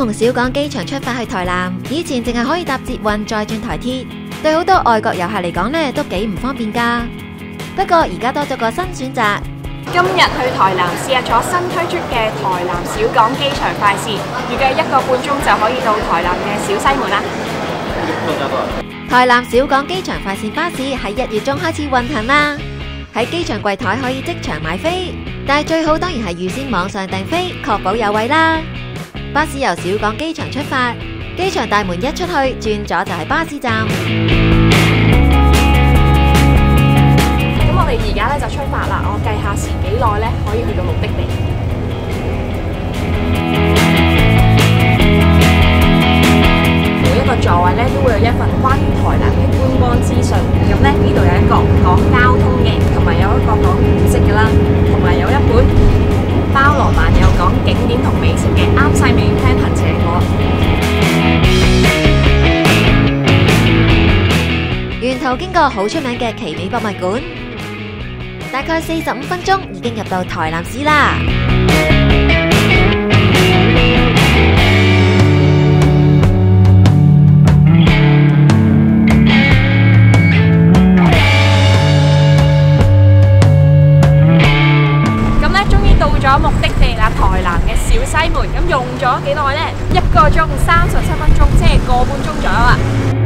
從小港機場出發去台南，以前淨係可以搭捷運再轉台鐵，對好多外國遊客嚟講呢都幾唔方便㗎。不過而家多咗個新選擇， 今日去台南試下坐新推出嘅台南小港機場快線，預計1個半鐘就可以到台南嘅小西門啦。 台南小港機場快線巴士喺1月中開始運行啦，喺機場櫃台可以即場買飛，但係最好當然係預先網上訂飛，確保有位啦。巴士由小港機場出發，機場大門一出去，轉左就係巴士站。 咁我哋而家咧就出發啦，我計下時幾耐咧可以去到目的地。每一個座位咧都會有一份關於台南嘅觀光資訊。咁咧呢度有一個講交通嘅，同埋有一個講古蹟嘅啦，同埋有一本包羅萬有講景點同美食嘅，啱晒未 plan 行程我。 沿途經過好出名嘅奇美博物館，大概45分鐘已經入到台南市啦。 到咗目的地啦，台南嘅小西門。咁用咗幾耐呢？1個鐘37分鐘，即係個半鐘左右啊。